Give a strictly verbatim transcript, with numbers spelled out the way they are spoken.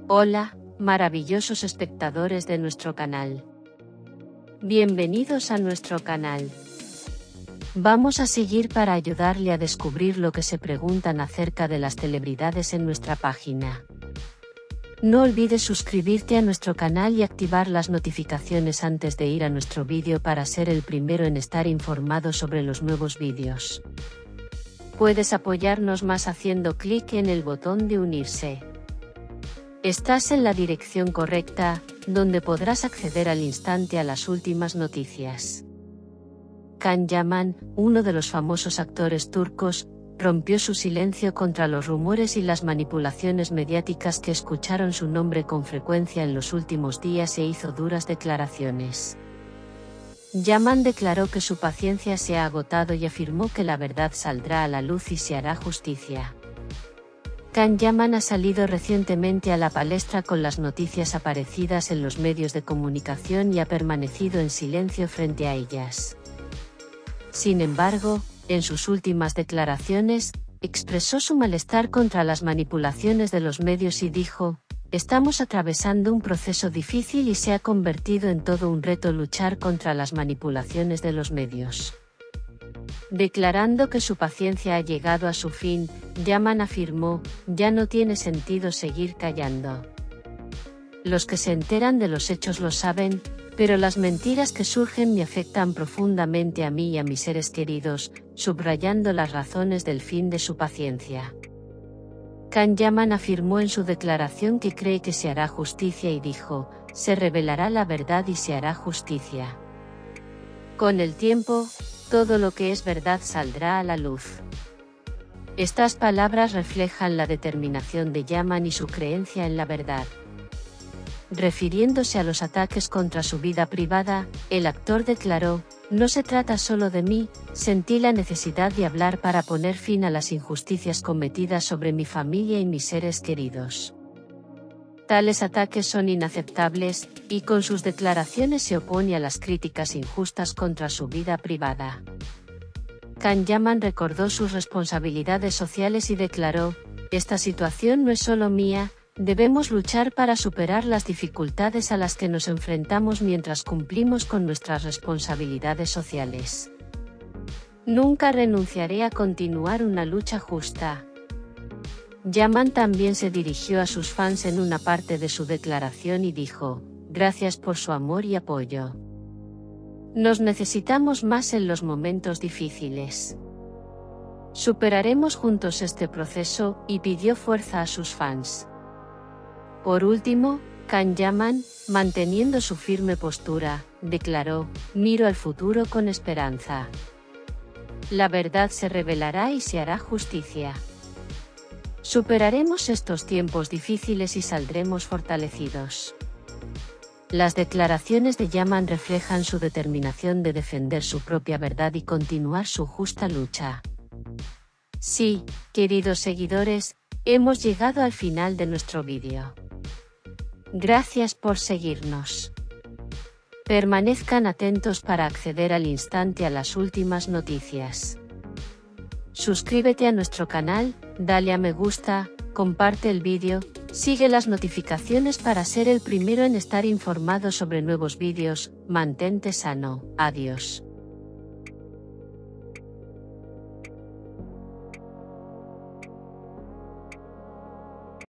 Hola, maravillosos espectadores de nuestro canal. Bienvenidos a nuestro canal. Vamos a seguir para ayudarle a descubrir lo que se preguntan acerca de las celebridades en nuestra página. No olvides suscribirte a nuestro canal y activar las notificaciones antes de ir a nuestro vídeo para ser el primero en estar informado sobre los nuevos vídeos. Puedes apoyarnos más haciendo clic en el botón de unirse. Estás en la dirección correcta, donde podrás acceder al instante a las últimas noticias. Can Yaman, uno de los famosos actores turcos, rompió su silencio contra los rumores y las manipulaciones mediáticas que escucharon su nombre con frecuencia en los últimos días e hizo duras declaraciones. Yaman declaró que su paciencia se ha agotado y afirmó que la verdad saldrá a la luz y se hará justicia. Can Yaman ha salido recientemente a la palestra con las noticias aparecidas en los medios de comunicación y ha permanecido en silencio frente a ellas. Sin embargo, en sus últimas declaraciones, expresó su malestar contra las manipulaciones de los medios y dijo: "Estamos atravesando un proceso difícil y se ha convertido en todo un reto luchar contra las manipulaciones de los medios". Declarando que su paciencia ha llegado a su fin, Yaman afirmó: "Ya no tiene sentido seguir callando. Los que se enteran de los hechos lo saben, pero las mentiras que surgen me afectan profundamente a mí y a mis seres queridos", subrayando las razones del fin de su paciencia. Can Yaman afirmó en su declaración que cree que se hará justicia y dijo: "Se revelará la verdad y se hará justicia. Con el tiempo, todo lo que es verdad saldrá a la luz". Estas palabras reflejan la determinación de Yaman y su creencia en la verdad. Refiriéndose a los ataques contra su vida privada, el actor declaró: "No se trata solo de mí, sentí la necesidad de hablar para poner fin a las injusticias cometidas sobre mi familia y mis seres queridos. Tales ataques son inaceptables", y con sus declaraciones se opone a las críticas injustas contra su vida privada. Can Yaman recordó sus responsabilidades sociales y declaró: "Esta situación no es solo mía, debemos luchar para superar las dificultades a las que nos enfrentamos mientras cumplimos con nuestras responsabilidades sociales. Nunca renunciaré a continuar una lucha justa". Yaman también se dirigió a sus fans en una parte de su declaración y dijo: "Gracias por su amor y apoyo. Nos necesitamos más en los momentos difíciles. Superaremos juntos este proceso", y pidió fuerza a sus fans. Por último, Can Yaman, manteniendo su firme postura, declaró: "Miro al futuro con esperanza. La verdad se revelará y se hará justicia. Superaremos estos tiempos difíciles y saldremos fortalecidos". Las declaraciones de Yaman reflejan su determinación de defender su propia verdad y continuar su justa lucha. Sí, queridos seguidores, hemos llegado al final de nuestro vídeo. Gracias por seguirnos. Permanezcan atentos para acceder al instante a las últimas noticias. Suscríbete a nuestro canal, dale a me gusta, comparte el vídeo, sigue las notificaciones para ser el primero en estar informado sobre nuevos vídeos. Mantente sano. Adiós.